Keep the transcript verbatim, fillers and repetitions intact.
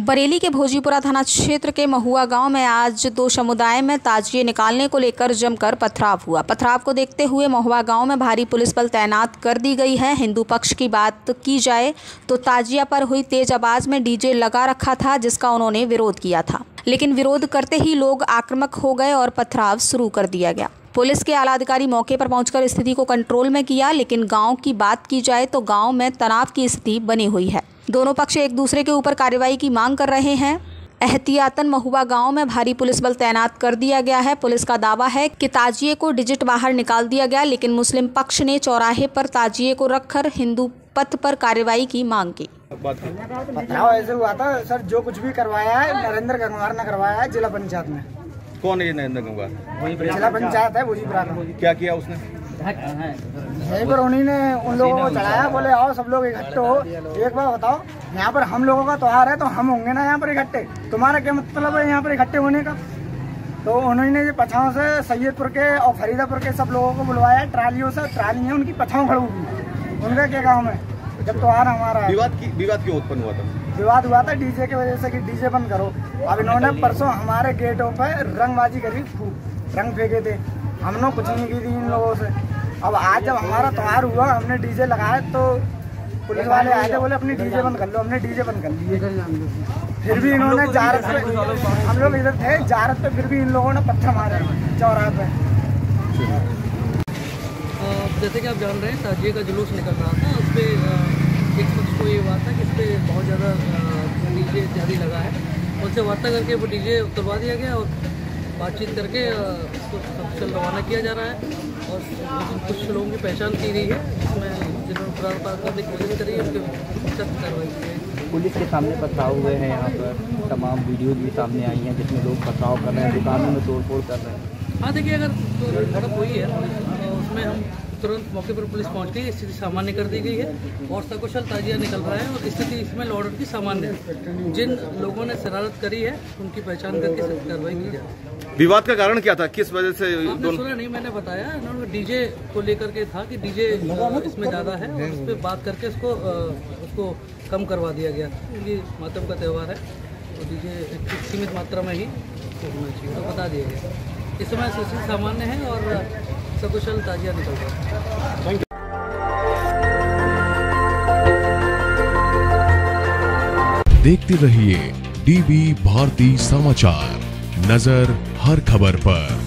बरेली के भोजीपुरा थाना क्षेत्र के महुआ गांव में आज दो समुदाय में ताजिए निकालने को लेकर जमकर पथराव हुआ। पथराव को देखते हुए महुआ गांव में भारी पुलिस बल तैनात कर दी गई है। हिंदू पक्ष की बात की जाए तो ताजिया पर हुई तेज आवाज में डीजे लगा रखा था, जिसका उन्होंने विरोध किया था, लेकिन विरोध करते ही लोग आक्रामक हो गए और पथराव शुरू कर दिया गया। पुलिस के आला अधिकारी मौके पर पहुंचकर स्थिति को कंट्रोल में किया, लेकिन गांव की बात की जाए तो गांव में तनाव की स्थिति बनी हुई है। दोनों पक्ष एक दूसरे के ऊपर कार्रवाई की मांग कर रहे हैं। एहतियातन महुआ गांव में भारी पुलिस बल तैनात कर दिया गया है। पुलिस का दावा है कि ताजिए को डिजिट बाहर निकाल दिया गया, लेकिन मुस्लिम पक्ष ने चौराहे पर ताजिए को रखकर हिंदू पथ पर कार्रवाई की मांग की। पथराव ऐसे हुआ था सर, जो कुछ भी करवाया है नरेंद्र गंगवार ने करवाया है जिला पंचायत में। कौन है ये नरेंद्र गंगवार? जिला पंचायत है भोजीपुरा का। क्या किया उसने? यहीं पर उन्हीं ने उन लोगों को चढ़ाया, बोले आओ सब लोग इकट्ठे हो। एक बार बताओ, यहाँ पर हम लोगों का त्योहार है तो हम होंगे ना यहाँ पर इकट्ठे, तुम्हारा क्या मतलब है यहाँ पर इकट्ठे होने का? तो उन्होंने ये पछाओं से सैयदपुर के और फरीदापुर के सब लोगों को बुलवाया, ट्रालियों से ट्राली है उनकी पछाओं खड़ी हुई। उनका क्या काम है जब त्योहार हमारा है? विवाद की विवाद क्यों उत्पन्न हुआ था? विवाद हुआ था डीजे की वजह से कि डीजे बंद करो। अब इन्होंने परसों हमारे गेटों पर रंगबाजी करी, रंग फेंके थे, हमने कुछ नहीं की थी इन लोगों से। अब आज जब हमारा त्योहार हुआ, हमने डीजे लगाया तो पुलिस वाले आए थे, बोले अपनी डीजे बंद कर लो। हमने डीजे बंद कर लिए, फिर भी इन्होंने जारत पे, हम लोग इधर थे जारत पे, फिर भी इन लोगों ने पत्थर मारे चौराहे पे। जैसे कि आप जान रहे हैं, ताजिए का जुलूस निकल रहा था, उस पर एक पक्ष को ये बात था कि इस पर बहुत ज़्यादा डीजे इत्यादि लगा है। उनसे वार्ता करके वो डीजे उतरवा दिया गया और बातचीत करके उसको सकुशल रवाना किया जा रहा है। और कुछ लोगों की पहचान की गई है, जिसमें जिन्होंने पुराना करने की कोशिश करी है उसके सख्त कार्रवाई की है। पुलिस के सामने पथराव हुए हैं, यहाँ पर तमाम वीडियोज भी सामने आई हैं जिसमें लोग पथराव कर रहे हैं, दुकानों में तोड़फोड़ कर रहे हैं। हाँ देखिए, अगर तो झड़प हुई है तो उसमें हम तुरंत मौके पर पुलिस पहुंच गई, स्थिति सामान्य कर दी गई है और सकुशल ताजिया निकल रहा है और स्थिति इसमें लॉ ऑर्डर की सामान्य है। जिन लोगों ने शरारत करी है उनकी पहचान करके सख्त कार्रवाई की जाए। विवाद का कारण क्या था, किस वजह से? आपने सुना नहीं, मैंने बताया उन्होंने डीजे को लेकर के था कि डीजे इसमें ज़्यादा है और उस पर बात करके उसको उसको कम करवा दिया गया। क्योंकि मातम का त्यौहार है और डीजे सीमित मात्रा में ही होना चाहिए, तो बता दिया गया। इस समय स्थिति सामान्य है और सकुशल ताजिया निकल रहा है। देखते रहिए डीवी भारती समाचार, नजर हर खबर पर।